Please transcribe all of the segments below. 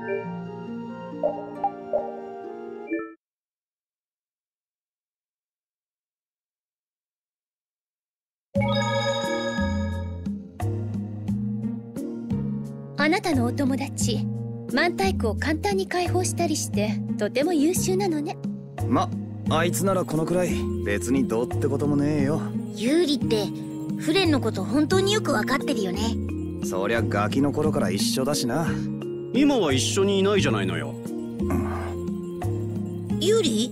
あなたのお友達マンタイクを簡単に解放したりしてとても優秀なのね。 あいつならこのくらい別にどうってこともねえよ。 ユーリってフレンのこと本当によくわかってるよね。 そりゃガキの頃から一緒だしな。 今は一緒にいないじゃないのよ。 ユーリ？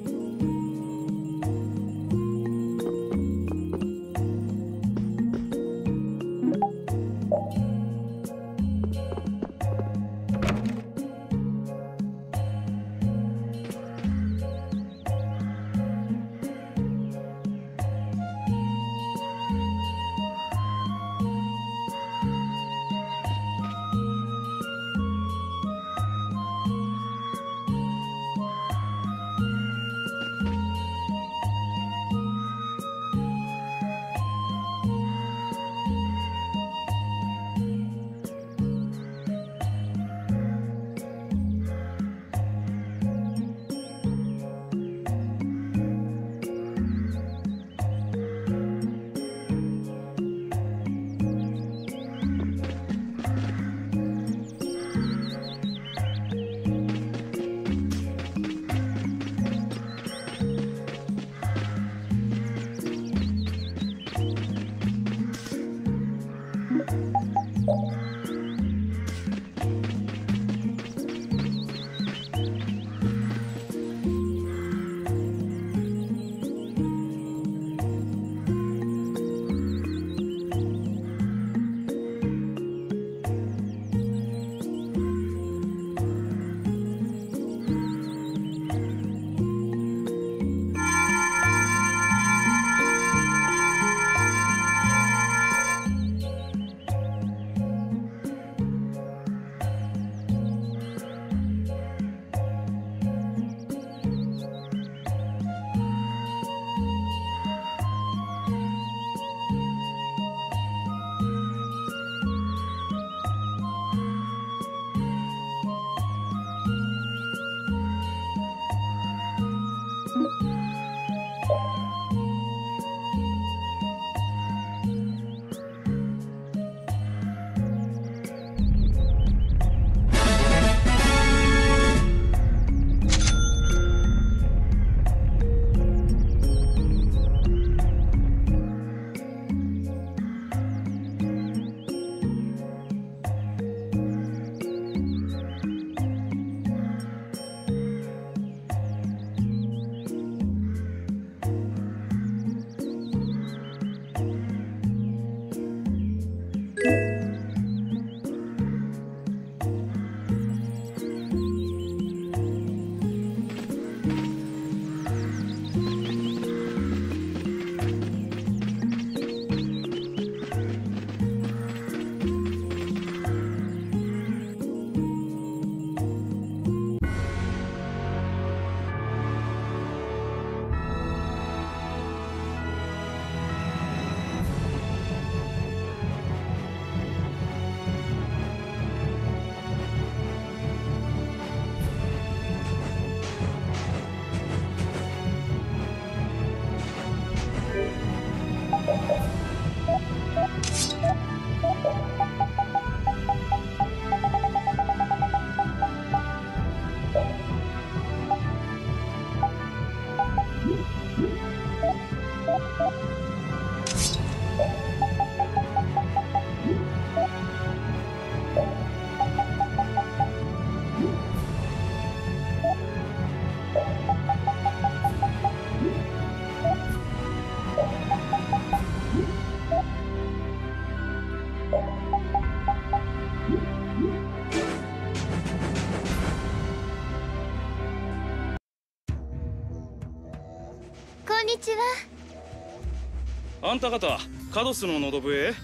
こんにちは。 あんた方カドスのノドブへ？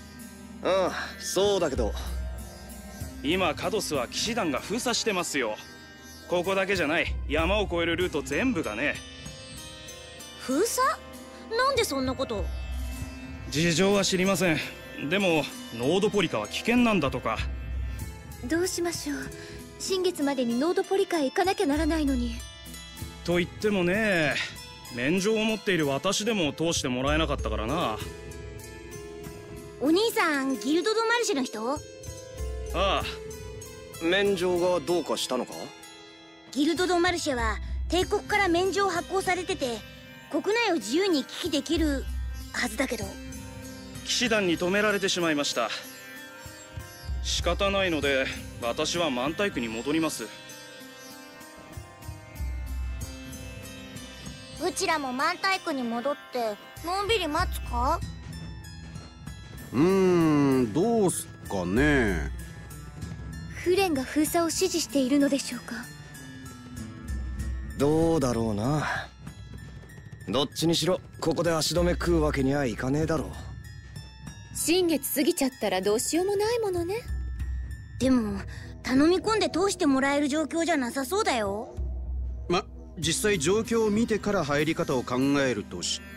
そうだけど今カドスは騎士団が封鎖してますよ。ここだけじゃない、山を越えるルート全部がね。 封鎖？なんでそんなこと？ 事情は知りません。でもノードポリカは危険なんだとか。 どうしましょう。 新月までにノードポリカへ行かなきゃならないのに。 と言ってもね、免状を持っている私でも通してもらえなかったからな。 お兄さんギルド・ド・マルシェの人？ ああ。 免状がどうかしたのか？ ギルド・ド・マルシェは帝国から免状発行されてて、国内を自由に行き来できるはずだけど。 騎士団に止められてしまいました。仕方ないので私はマンタイクに戻ります。 うちらもマンタイクに戻ってのんびり待つか？ どうすっかね。 フレンが封鎖を指示しているのでしょうか？ どうだろうな。どっちにしろここで足止め食うわけにはいかねえだろう。 新月過ぎちゃったらどうしようもないものね。 でも頼み込んで通してもらえる状況じゃなさそうだよ。 実際状況を見てから入り方を考えるとして、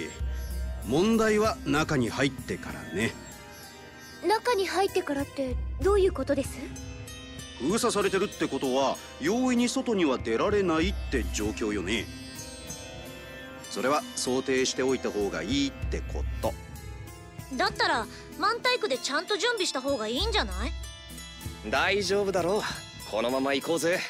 問題は中に入ってからね。 中に入ってからってどういうことです？ 封鎖されてるってことは容易に外には出られないって状況よね。それは想定しておいた方がいいってこと。 だったらマンタイクでちゃんと準備した方がいいんじゃない？ 大丈夫だろう。このまま行こうぜ。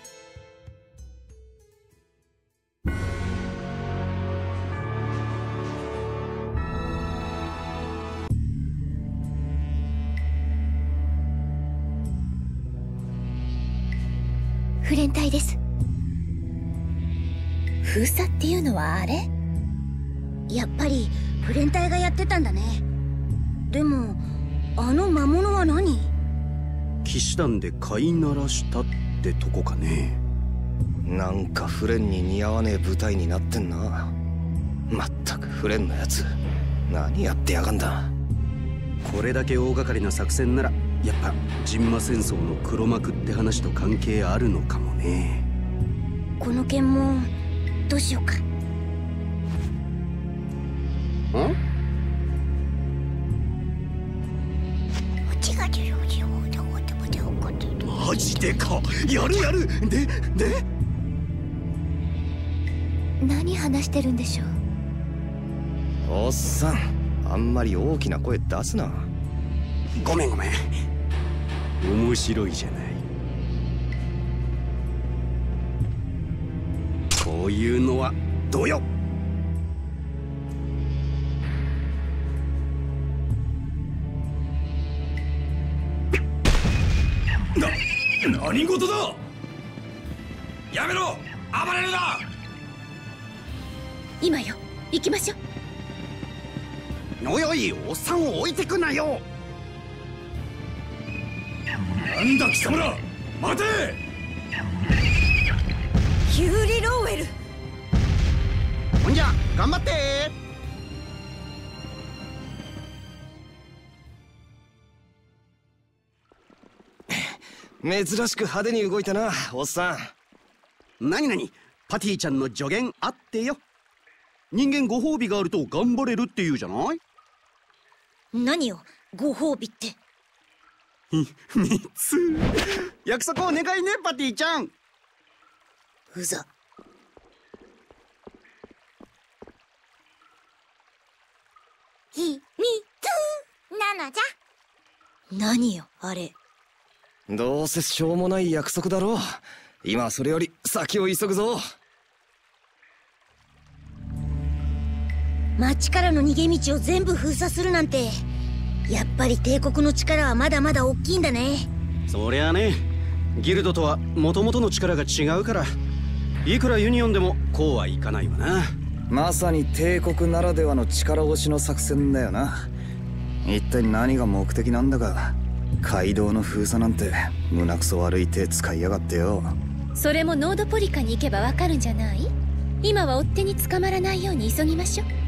フレン隊です。封鎖っていうのはあれ？ やっぱりフレン隊がやってたんだね。でもあの魔物は何？ 騎士団で飼いならしたってとこかね。 なんかフレンに似合わねえ部隊になってんな。まったくフレンのやつ何やってやがんだ。 これだけ大掛かりな作戦ならやっぱジンマ戦争の黒幕って話と関係あるのかもね。 この件もどうしようか。 マジでか。やるで何話してるんでしょう？ おっさん、あんまり大きな声出すな。 ごめん面白いじゃない。こういうのはどうよ。 何事だ。やめろ、暴れるな。 今よ、行きましょう。 おいおっさんを置いてくなよ。 なんだ貴様ら、待て。 ヒューリ・ローウェル。 ほんじゃ頑張って。 珍しく派手に動いたな、おっさん。何パティちゃんの助言あってよ。人間ご褒美があると頑張れるって言うじゃない。 何よご褒美って。 3つ約束お願いね、パティちゃん。 うざ。秘密なのじゃ。何よあれ。 どうせしょうもない約束だろう。今はそれより先を急ぐぞ。 町からの逃げ道を全部封鎖するなんて、やっぱり帝国の力はまだまだ大きいんだね。 そりゃあね、ギルドとは元々の力が違うから、いくらユニオンでもこうはいかないわな。 まさに帝国ならではの力押しの作戦だよな。一体何が目的なんだか。街道の封鎖なんて胸くそ悪い手使いやがってよ。 それもノードポリカに行けばわかるんじゃない？今は追っ手に捕まらないように急ぎましょう。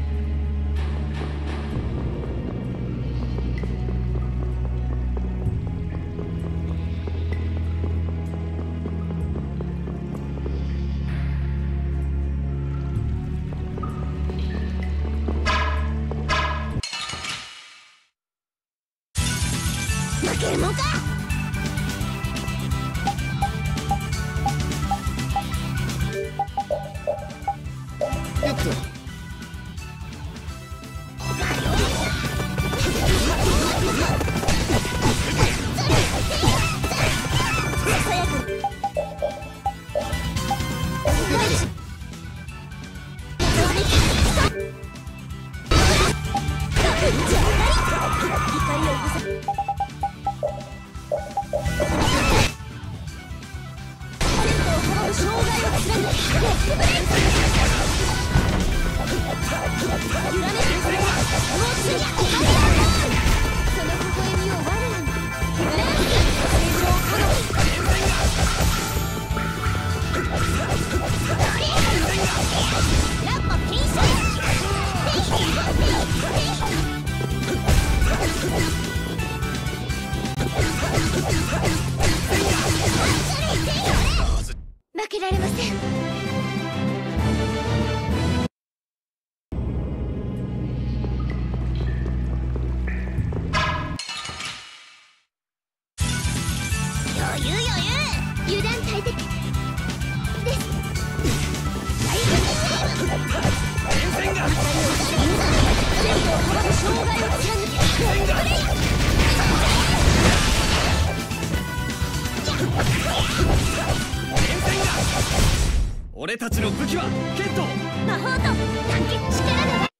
負けるもんか。 負けられません。 余裕油断大敵です。 前線が俺たちの武器は剣と魔法と団結力だ。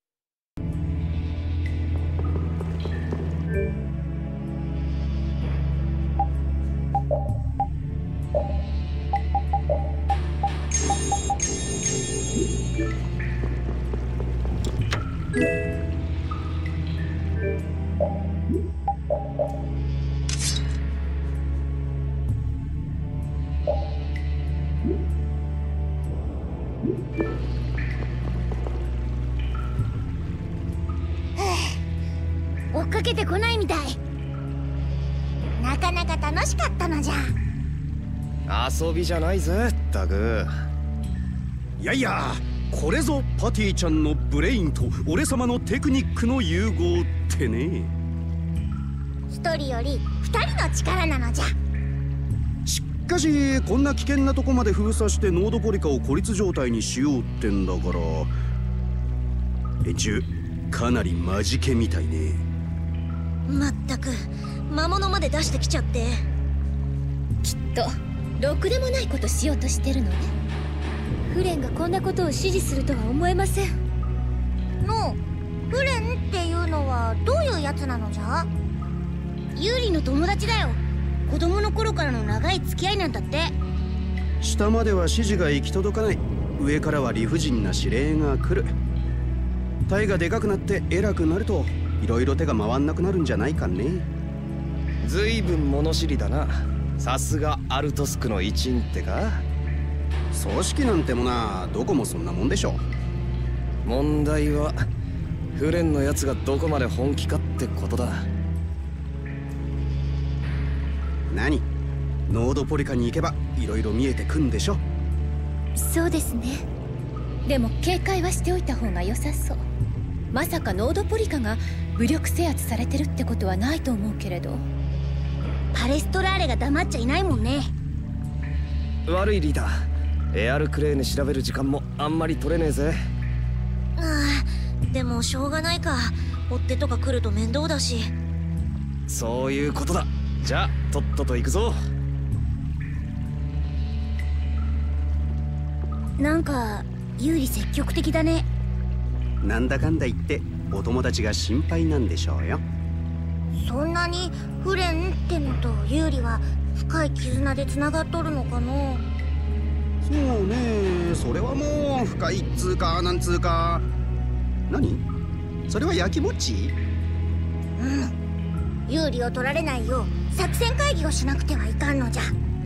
追っかけてこないみたい。なかなか楽しかったのじゃ。 遊びじゃないぜったく。 いやいや、これぞパティちゃんのブレインと俺様のテクニックの融合ってね。 一人より二人の力なのじゃ。 しかしこんな危険なとこまで封鎖してノードポリカを孤立状態にしようってんだから、連中かなりマジケみたいね。 まったく魔物まで出してきちゃって。 きっとろくでもないことしようとしてるのね。フレンがこんなことを指示するとは思えません。 のフレンっていうのはどういうやつなのじゃ。ユーリの友達だよ。子供の頃からの長い付き合いなんだって。 下までは指示が行き届かない。上からは理不尽な指令が来る。体がでかくなって偉くなるといろいろ手が回んなくなるんじゃないかね。 ずいぶん物知りだな。さすがアルトスクの一員ってか。 組織なんてもな、どこもそんなもんでしょ。 問題はフレンのやつがどこまで本気かってことだ。 何？ノードポリカに行けばいろいろ見えてくんでしょ。 そうですね。でも警戒はしておいた方が良さそう。まさかノードポリカが武力制圧されてるってことはないと思うけれど。 パレストラーレが黙っちゃいないもんね。 悪いリーダー、エアルクレーネ調べる時間もあんまり取れねえぜ。 ああ、でもしょうがないか。追っ手とか来ると面倒だし。 そういうことだ。じゃあとっとと行くぞ。 なんかユーリ積極的だね。 なんだかんだ言ってお友達が心配なんでしょうよ。 そんなにフレンってのとユーリは深い絆でつながっとるのかな。 そうね、それはもう深いっつうかなんつうか。何？それは焼きもち？ うん、有利を取られないよう作戦会議をしなくてはいかんのじゃ。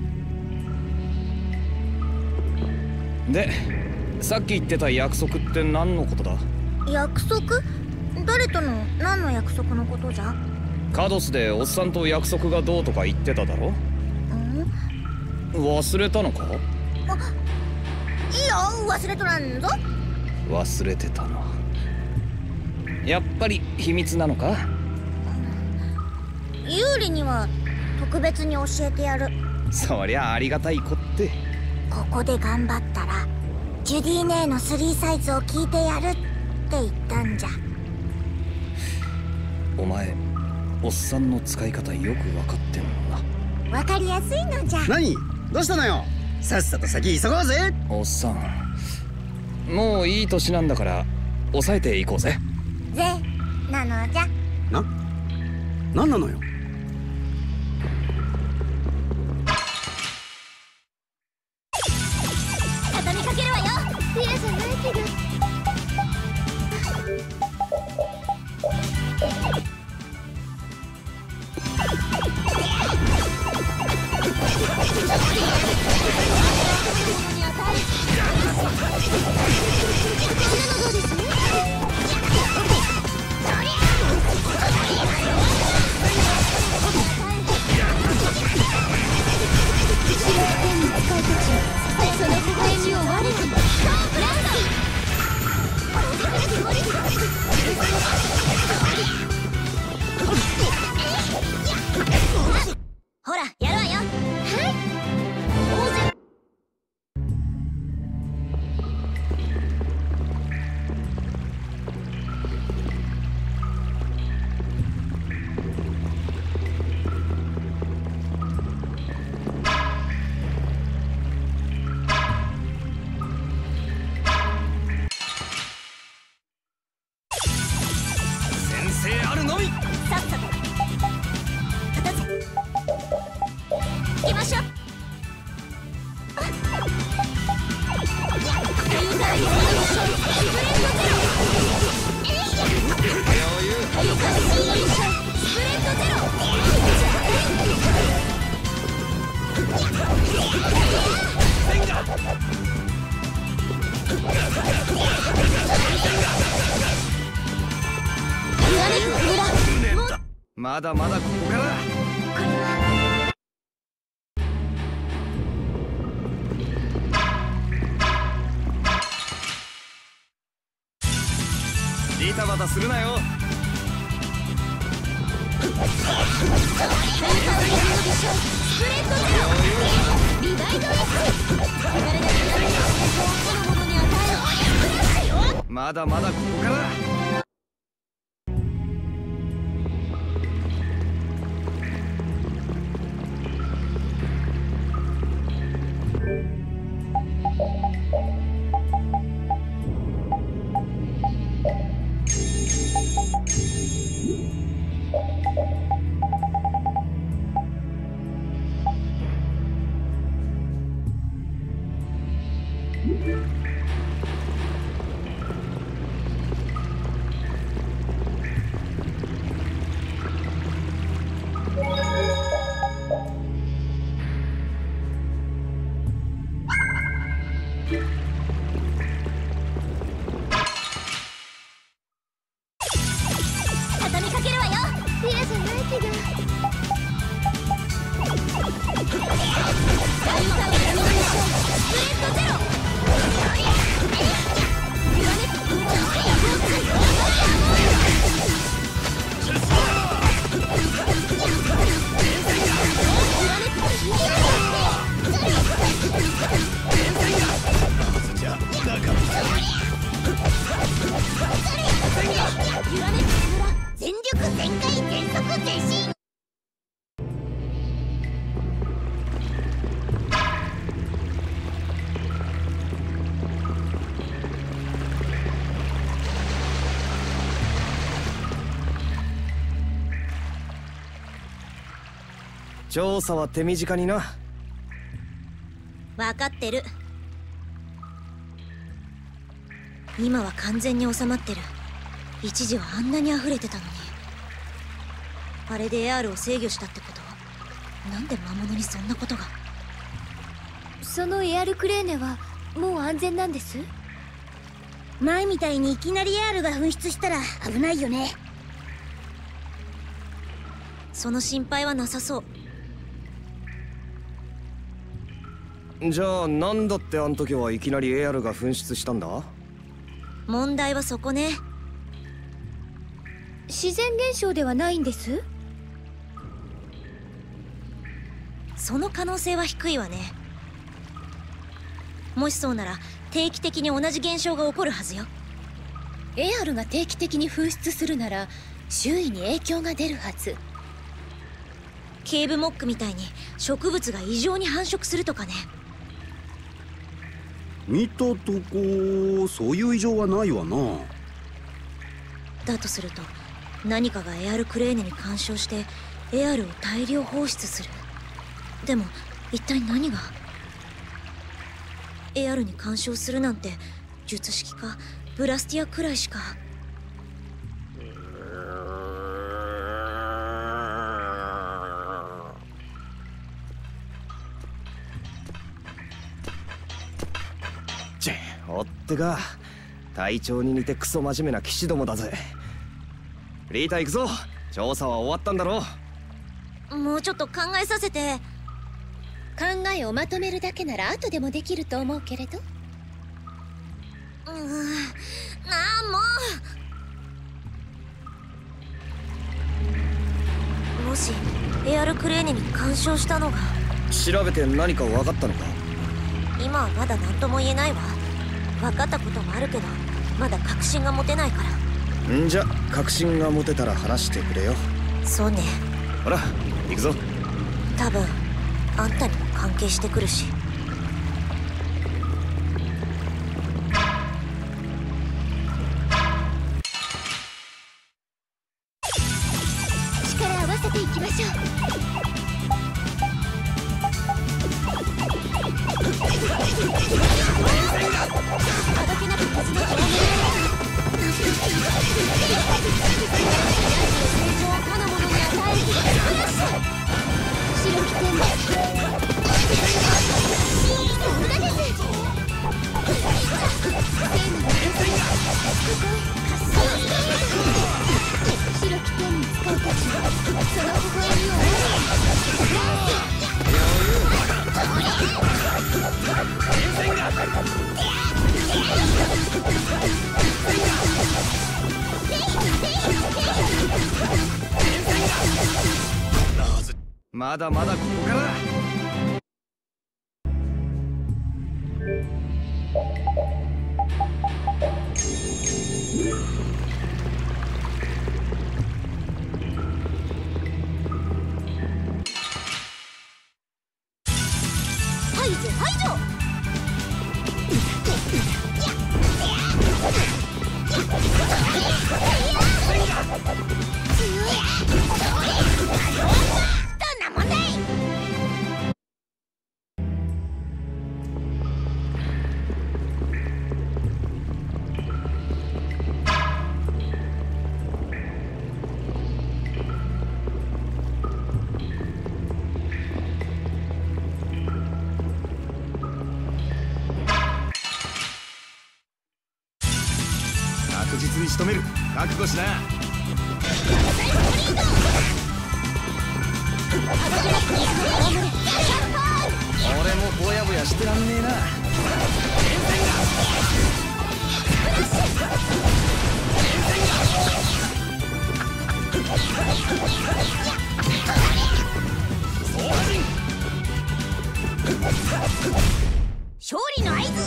で、さっき言ってた約束って何のことだ？ 約束？誰との何の約束のことじゃ？ カドスでおっさんと約束がどうとか言ってただろ？忘れたのか？ いや、忘れとらんぞ。 忘れてたな。やっぱり秘密なのか？ 有利には特別に教えてやる。 そりゃありがたいこって。 ここで頑張ったらジュディ・ネーの3サイズを聞いてやるって言ったんじゃ。 お前おっさんの使い方よく分かってんのな。 わかりやすいのじゃ。 何？どうしたのよ？さっさと先急ごうぜ。 おっさん、もういい年なんだから抑えていこうぜ。 ぜなのじゃ。 なんなのよ？ わよ。はい。大勢まだまだここから。リタバタするなよ。まだまだここから。調査は手短にな。 分かってる。今は完全に収まってる。一時はあんなに溢れてたのに。あれでエアールを制御したってこと？なんで魔物にそんなことが。 そのエアルクレーネはもう安全なんです？ 前みたいにいきなりエアールが噴出したら危ないよね。その心配はなさそう。 じゃあなんだってあん時はいきなりエアルが噴出したんだ？ 問題はそこね。 自然現象ではないんです？ その可能性は低いわね。もしそうなら定期的に同じ現象が起こるはずよ。 エアルが定期的に噴出するなら周囲に影響が出るはず。 ケーブモックみたいに植物が異常に繁殖するとかね。 見たとこそういう異常はないわな。 だとすると何かがエアルクレーネに干渉してエアルを大量放出する。でも一体何が？エアルに干渉するなんて術式かブラスティアくらいしか。 おってか、隊長に似てクソ真面目な騎士どもだぜ。リータ行くぞ。調査は終わったんだろう。もうちょっと考えさせて。 考えをまとめるだけなら後でもできると思うけれど。 なあもう。もしエアルクレーネに干渉したのが。 調べて何か分かったのか？ 今はまだ何とも言えないわ。分かったこともあるけどまだ確信が持てないから。 んじゃ確信が持てたら話してくれよ。 そうね。 ほら行くぞ。 多分あんたにも関係してくるし。 力合わせていきましょう。あどけなく水の表面成長を他のものに与える白き天のさすがです。白き天に使うたちその微笑みをまだまだここからだ。 排除排除。どんな問題？ 確実に仕留める。覚悟しな。俺もぼやぼやしてらんねえな。 勝利の合図。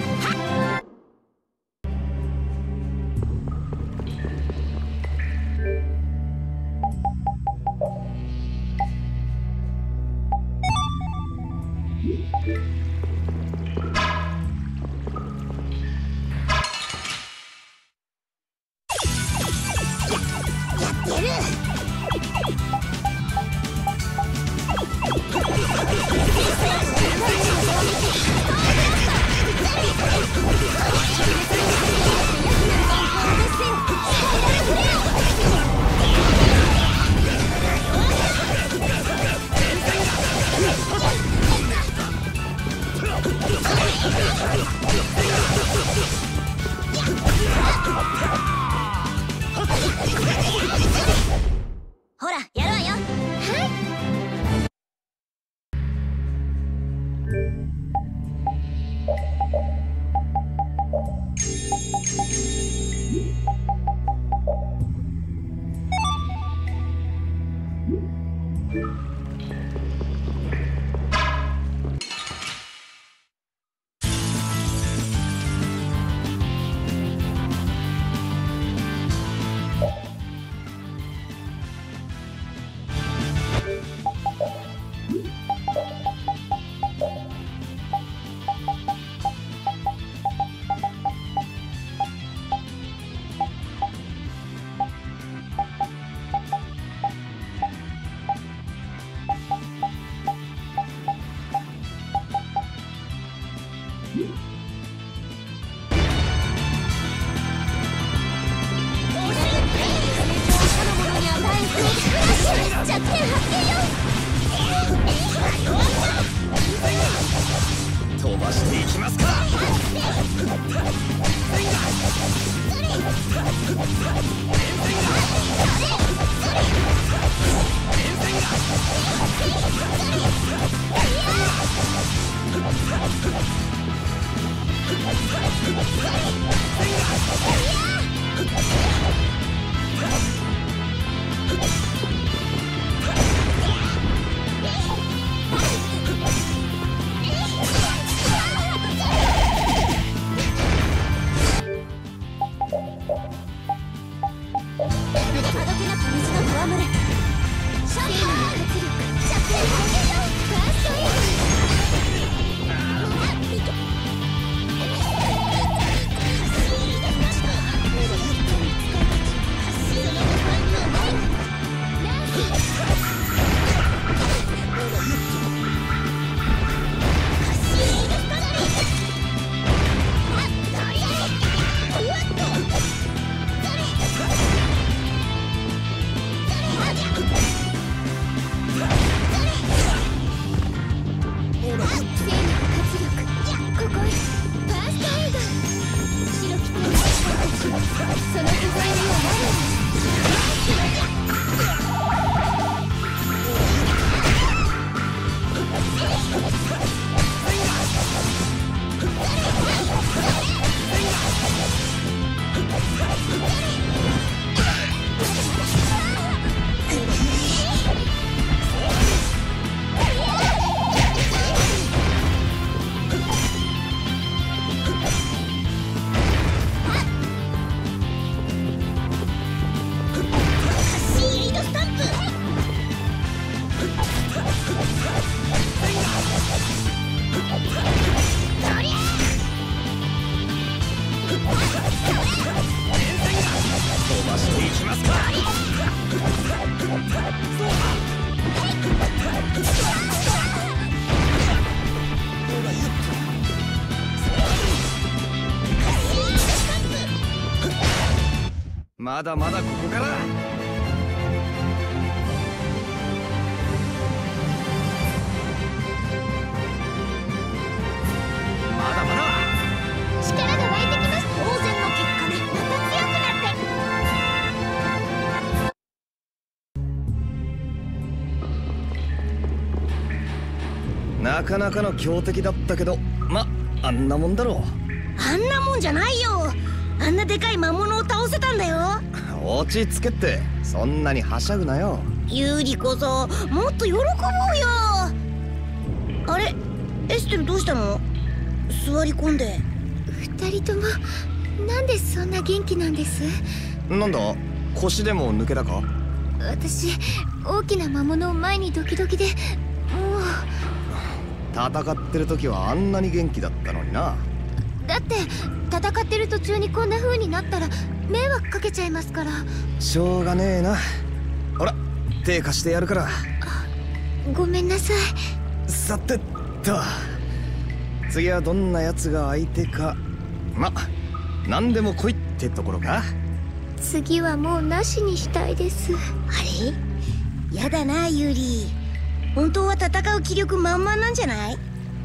ほらやろうよ。弱点発見よ。 飛ばしていきますか。 まだまだここから。まだまだ力が湧いてきます。当然の結果でまた強くなって。なかなかの強敵だったけど、あんなもんだろう。 あんなもんじゃないよ。あんなでかい魔物を倒せたんだよ。 落ち着けって、そんなにはしゃぐなよ。 ユーリこそもっと喜ぼうよ。あれ、エステルどうしたの？座り込んで。 二人ともなんでそんな元気なんです？ なんだ、腰でも抜けたか？ 私、大きな魔物を前にドキドキで、もう。 戦ってる時はあんなに元気だったのにな。 だって戦ってる途中にこんな風になったら迷惑かけちゃいますから。 しょうがねえな。ほら、手貸してやるから。 ごめんなさい。 さてと、次はどんなやつが相手か。何でも来いってところか。 次はもうなしにしたいです。 あれ、やだなユーリ。本当は戦う気力満々なんじゃない？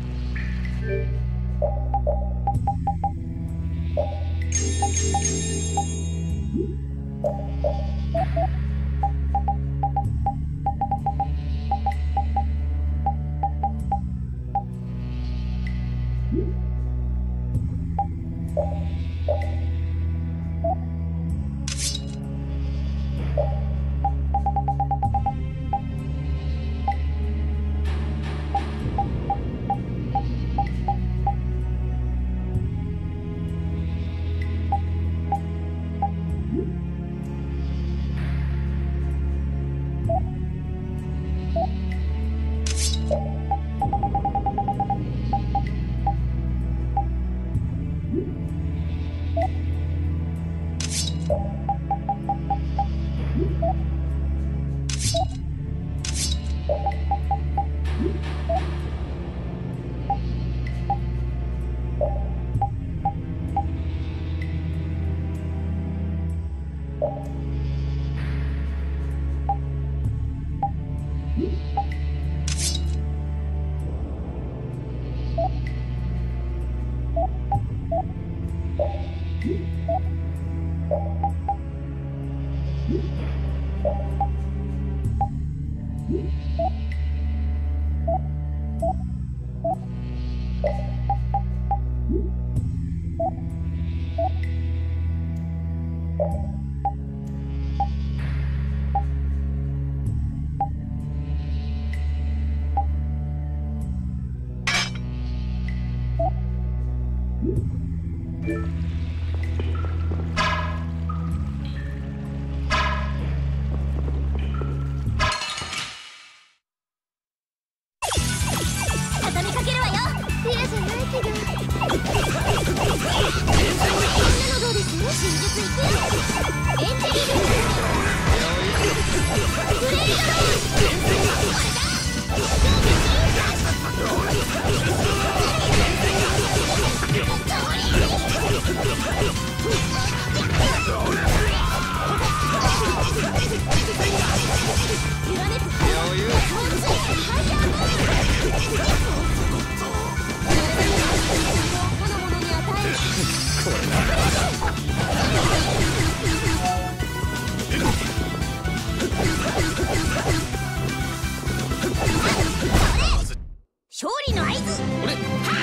畳みかけるわよ。嫌じゃないけど。こんなのどうです？真術いくよ。エンジェリールグレイドロ勝利の合図。 俺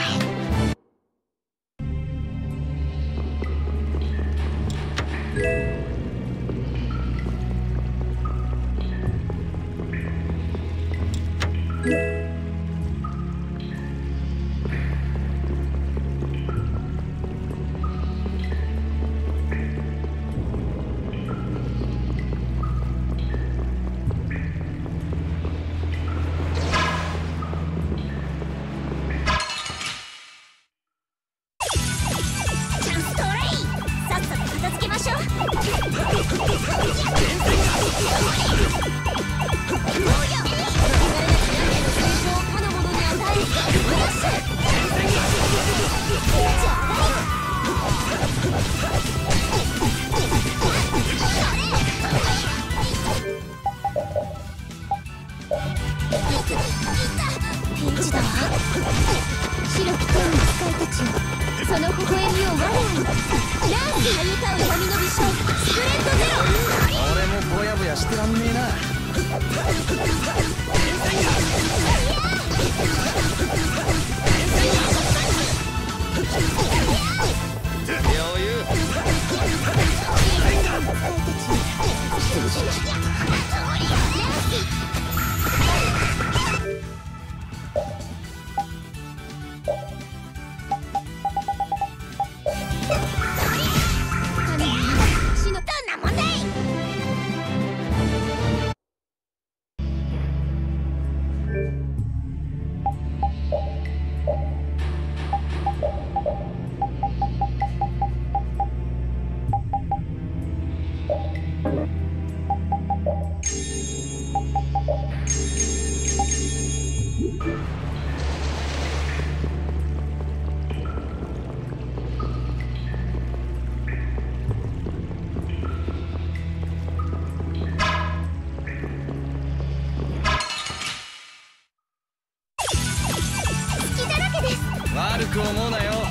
悪く思うなよ。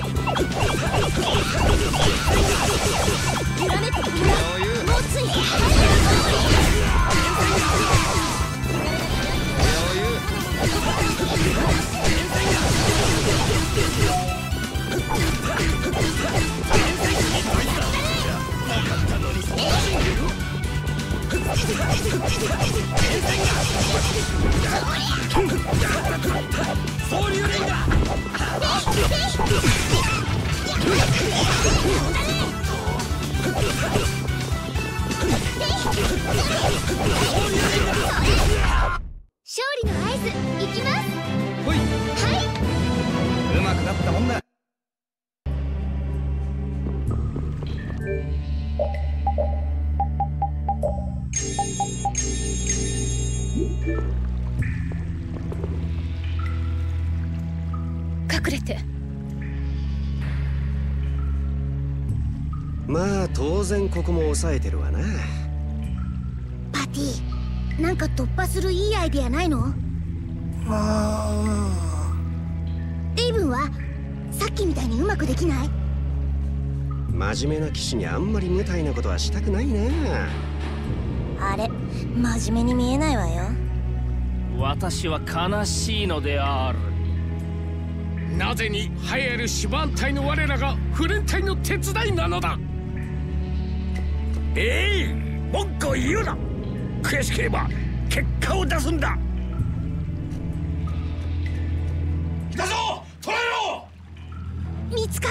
揺らめくこの余裕。 もついて余裕。 総流連だ。 勝利の合図いきます。 ほい。 はい。 うまくなったもんだ。 隠れて。 まあ当然ここも抑えてるわな。 パティ、なんか突破するいいアイディアないの？レイブンはさっきみたいにうまくできない？ 真面目な騎士にあんまり無体なことはしたくないな。 あれ、真面目に見えないわよ。 私は悲しいのである。 なぜに栄えるシュバン隊の我らがフレン隊の手伝いなのだ。文句を言うな。悔しければ結果を出すんだ。来たぞ、捕らえろ。 見つかった。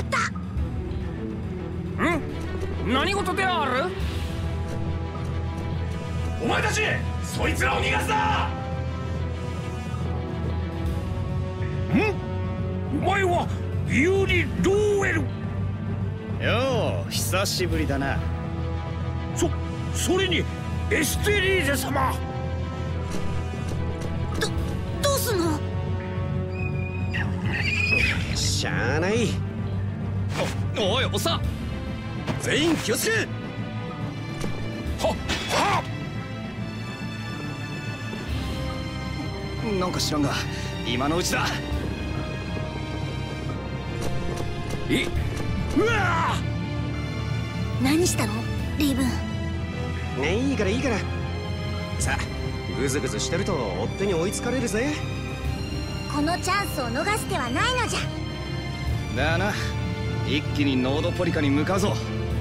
何事である？ お前たち、そいつらを逃がすな。お前はユーリ・ローエル。 よう、久しぶりだな。 それにエステリーゼ様。 どうすんの？ しゃあない。 おい、おさ全員気をつけ。 はなんか知らんが今のうちだ。 うわ何したのレイブン？ いいからいいから。さあグズグズしてると追っ手に追いつかれるぜ。 このチャンスを逃してはないのじゃ。 だな、一気にノードポリカに向かうぞ。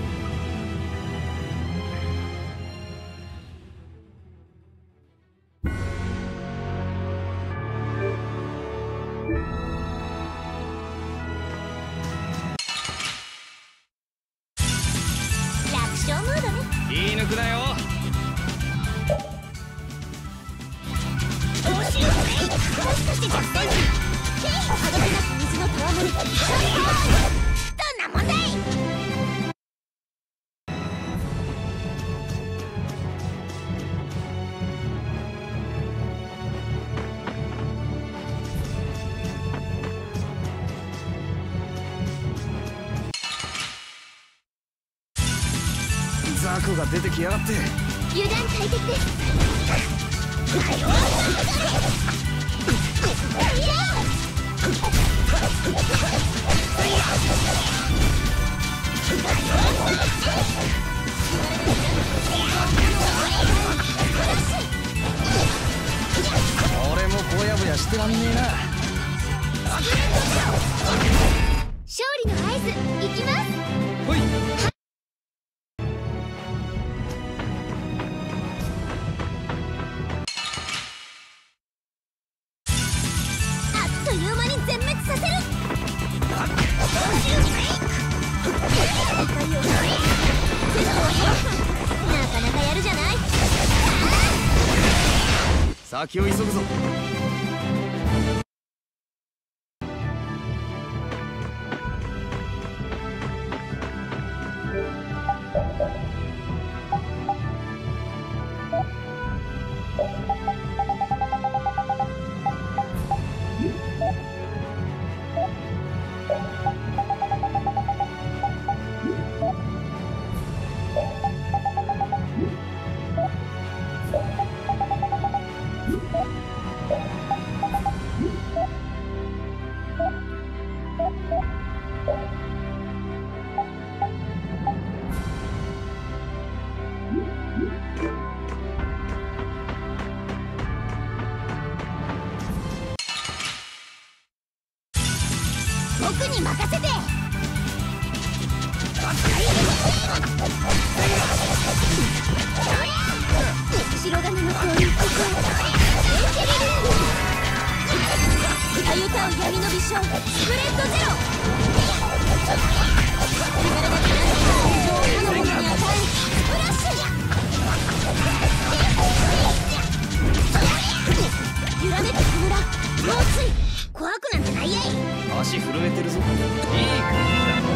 楽勝ムードね。 言い抜くなよ。 もしかして弱点歯がなき水の戯れ。どんな問題。 ザコが出てきやがって。 油断大敵です。 俺もぼやぼやしてらんねえな。 勝利の合図いきます。 ほい。 あっという間に全滅させる。なかなかやるじゃない。 先を急ぐぞ。 僕に任せて。白金の氷、ここたゆたう闇の微笑、スプレッドゼロ。汚れなき何かを他の者に与え、スプラッシュじゃ。揺らめく木村、猛追。怖くなんてないやい。 足震えてるぞ。いい感じだ。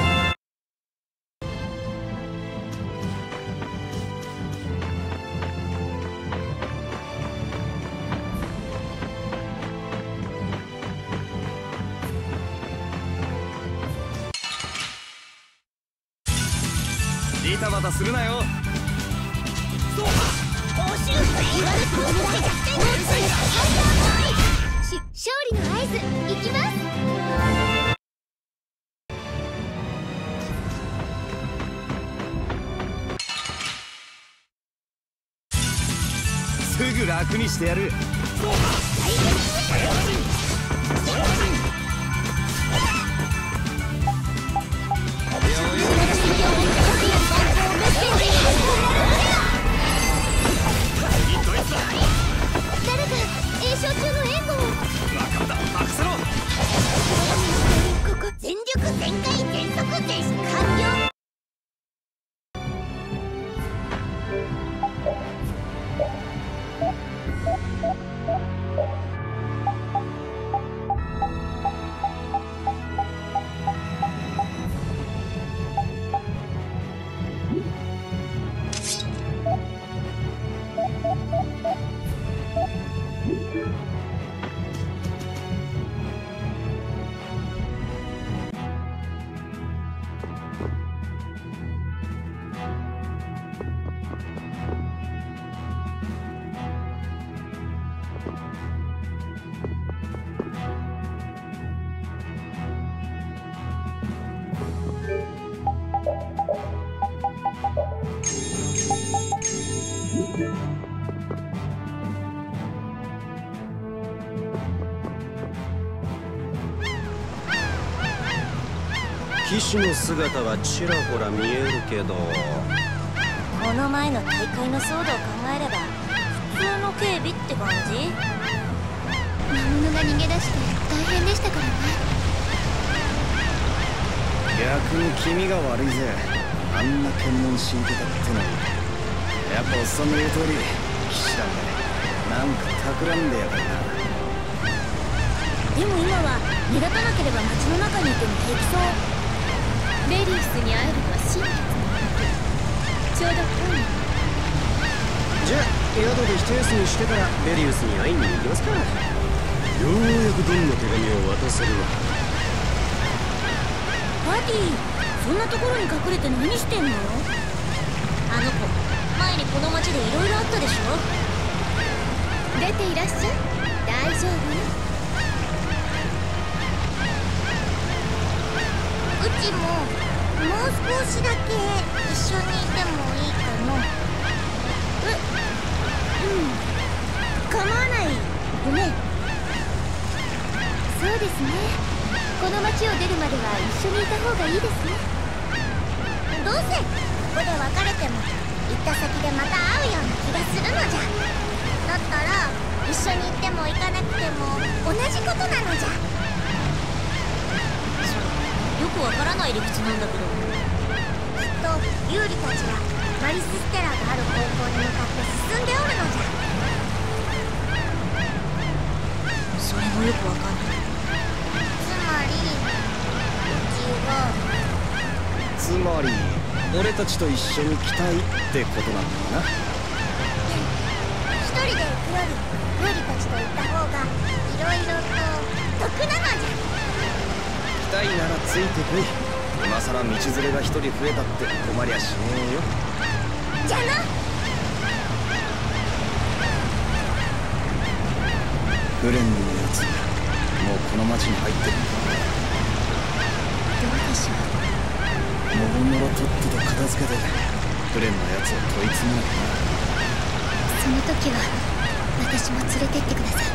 ジタバタするなよ。 勝利の合図いきます。 すぐ楽にしてやる。 誰か栄翔中の援護を。 わかった、任せろ。 ここ全力全開全速全完了。 騎士の姿はちらほら見えるけど、 この前の大会の騒動を考えれば普通の警備って感じ。 魔物が逃げ出して大変でしたからね。 逆に君が悪いぜ。あんな検問敷いてたってのに。やっぱおっさんの言う通り騎士団でなんか企んでやがるな。 でも今は目立たなければ街の中にいても平気そう。 ベリウスに会えるのは新月のこと。ちょうど今夜。 じゃあ宿で一休みしてからベリウスに会いに行きますか。ようやくドンの手紙を渡せるわ。 パーティー、そんなところに隠れて何してんの？あの子前にこの町でいろいろあったでしょ。 出ていらっしゃい。大丈夫よ。 うちももう少しだけ一緒にいてもいいかな。構わない。ごめん。 そうですね。この町を出るまでは一緒にいた方がいいですね。 どうせここで別れても行った先でまた会うような気がするのじゃ。だったら一緒に行っても行かなくても同じことなのじゃ。よくわからない理屈なんだけど、きっとユーリたちはマリスステラがある方向に向かって進んでおるのじゃ。それもよくわかんない。 つまり俺たちと一緒に来たいってことなんだな。 一人で行くよりユーリたちと行った方がいろいろと得なのじゃ。 来たいならついてこい。今さら道連れが一人増えたって困りゃしねえよ。 じゃな。 フレンのやつもうこの町に入ってるんだ。 どうでしょう。 もろもろとっとと片付けてフレンのやつを問い詰めなきゃな。 その時は私も連れてってください。